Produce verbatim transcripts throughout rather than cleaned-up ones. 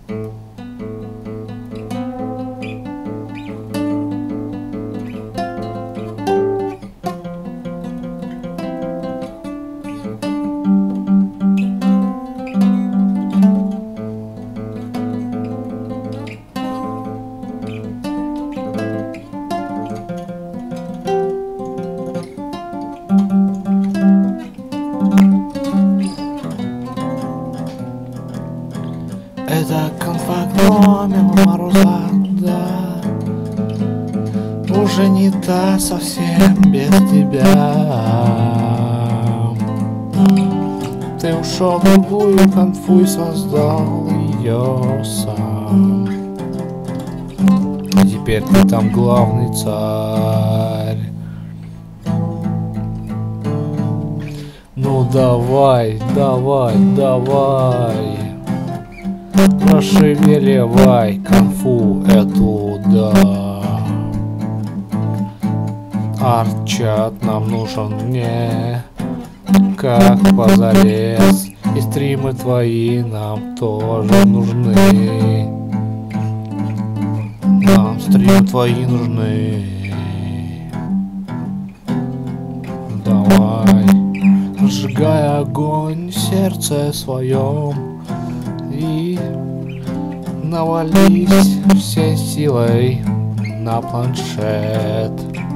Это конфа громила мороза, да. Уже не та совсем без тебя. Ты ушел в другую конфу и создал ее сам. И теперь ты там главный царь. Ну давай, давай, давай. Расшевеливай конфу эту, да. Арт-чат нам нужен не как позарез. И стримы твои нам тоже нужны. Нам стримы твои нужны. Давай, сжигай огонь в сердце своем и навались всей силой на планшет.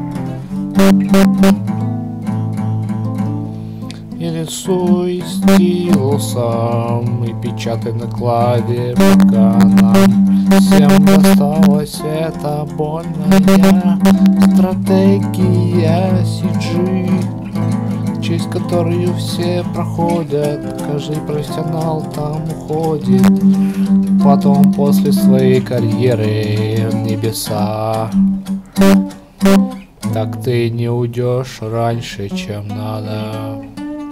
И рисуй стилусом и печатай на клаве, пока нам всем досталась эта больная стратегия си джи, через которую все проходят, каждый профессионал там уходит, потом после своей карьеры в небеса. Так ты не уйдешь раньше, чем надо.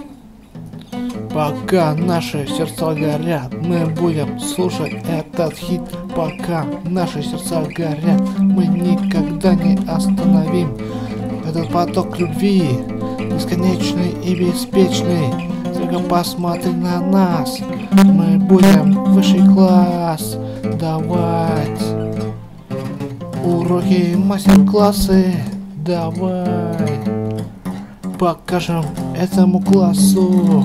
Пока наши сердца горят, мы будем слушать этот хит. Пока наши сердца горят, мы никогда не остановим этот поток любви, бесконечный и беспечный. Только посмотри на нас, мы будем высший класс давать. Уроки, мастер-классы, давай покажем этому классу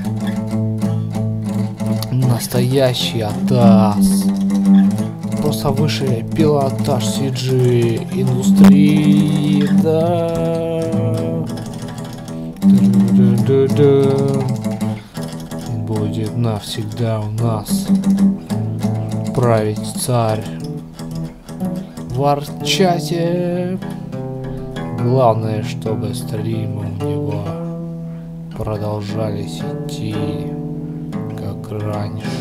настоящий атас. Просто высший пилотаж си джи индустрии, да. Будет навсегда у нас править царь в арт-чате. Главное, чтобы стримы у него продолжались идти как раньше.